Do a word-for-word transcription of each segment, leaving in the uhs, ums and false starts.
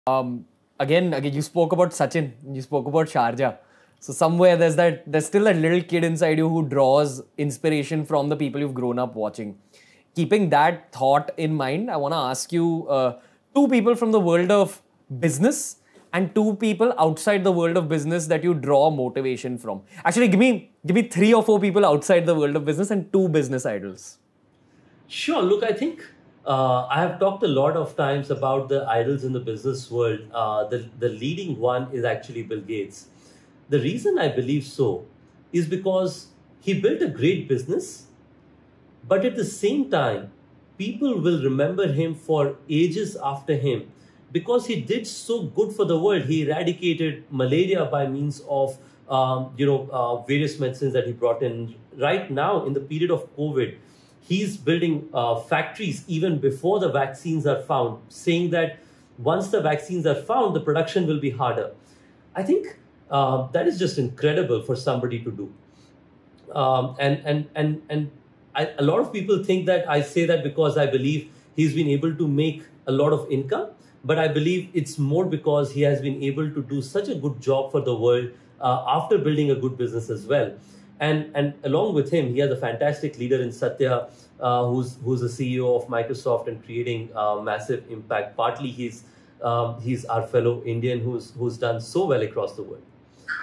Um, again, again, you spoke about Sachin. You spoke about Sharjah. So somewhere there's that there's still that little kid inside you who draws inspiration from the people you've grown up watching. Keeping that thought in mind, I want to ask you uh, two people from the world of business and two people outside the world of business that you draw motivation from. Actually, give me give me three or four people outside the world of business and two business idols. Sure. Look, I think uh, I have talked a lot of times about the idols in the business world. Uh, the, the leading one is actually Bill Gates. The reason I believe so is because he built a great business, but at the same time, people will remember him for ages after him because he did so good for the world. He eradicated malaria by means of um, you know uh, various medicines that he brought in. Right now, in the period of COVID, he's building uh, factories even before the vaccines are found, saying that once the vaccines are found, the production will be harder. I think uh, that is just incredible for somebody to do. Um, and and and and I, a lot of people think that I say that because I believe he's been able to make a lot of income, but I believe it's more because he has been able to do such a good job for the world uh, after building a good business as well. And, and along with him, he has a fantastic leader in Satya, uh, who's who's the C E O of Microsoft and creating uh, massive impact. Partly he's um, he's our fellow Indian who's who's done so well across the world.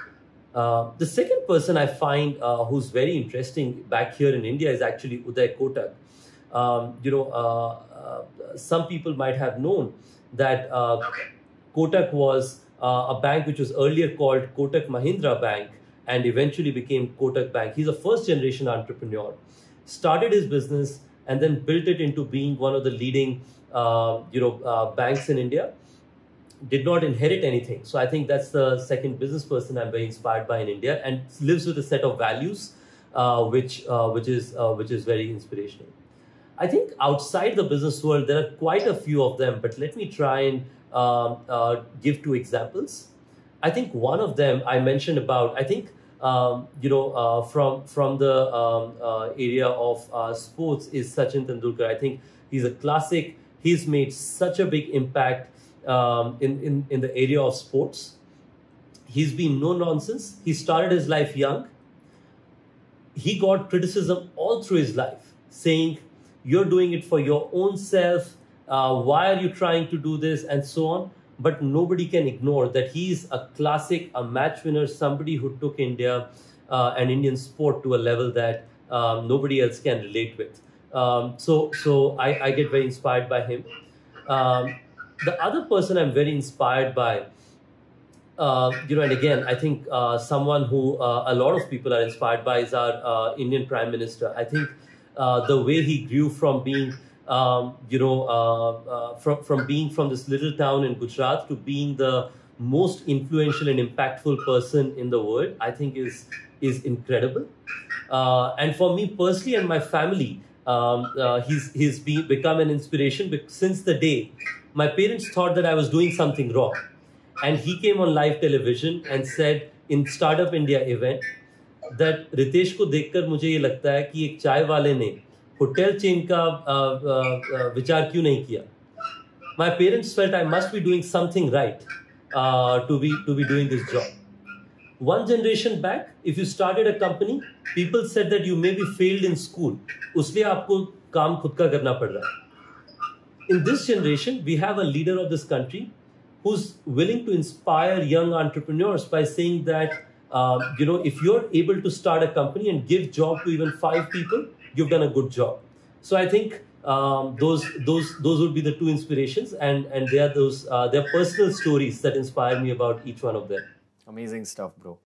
Uh, the second person I find uh, who's very interesting back here in India is actually Uday Kotak. Um, you know, uh, uh, some people might have known that uh, Kotak was uh, a bank which was earlier called Kotak Mahindra Bank, and eventually became Kotak Bank. He's a first generation entrepreneur, started his business and then built it into being one of the leading uh, you know, uh, banks in India. Did not inherit anything. So I think that's the second business person I'm very inspired by in India, and lives with a set of values uh, which, uh, which, is, uh, which is very inspirational. I think outside the business world, there are quite a few of them, but let me try and uh, uh, give two examples. I think one of them I mentioned about, I think, Um, you know, uh, from from the um, uh, area of uh, sports is Sachin Tendulkar. I think he's a classic. He's made such a big impact um, in, in, in the area of sports. He's been no nonsense. He started his life young. He got criticism all through his life, saying, you're doing it for your own self. Uh, why are you trying to do this? And so on. But nobody can ignore that he's a classic, a match winner, somebody who took India uh, and Indian sport to a level that um, nobody else can relate with. Um, so so I, I get very inspired by him. Um, the other person I'm very inspired by, uh, you know, and again, I think uh, someone who uh, a lot of people are inspired by is our uh, Indian Prime Minister. I think uh, the way he grew from being Um, you know, uh, uh, from, from being from this little town in Gujarat to being the most influential and impactful person in the world, I think is, is incredible. Uh, and for me personally and my family, um, uh, he's, he's been, become an inspiration since the day my parents thought that I was doing something wrong. And he came on live television and said in Startup India event that Ritesh ko dekhkar mujhe ye lagta hai ki ek chai wale ne hotel chain का विचार क्यों नहीं किया? My parents felt I must be doing something right uh, to be to be doing this job. One generation back, if you started a company, people said that you may be failed in school. उसलिए आपको काम खुद का करना पड़ रहा है. In this generation, we have a leader of this country who's willing to inspire young entrepreneurs by saying that uh, you know, if you're able to start a company and give job to even five people, you've done a good job. So I think um, those those those would be the two inspirations, and and they are those uh, their personal stories that inspire me about each one of them. Amazing stuff, bro.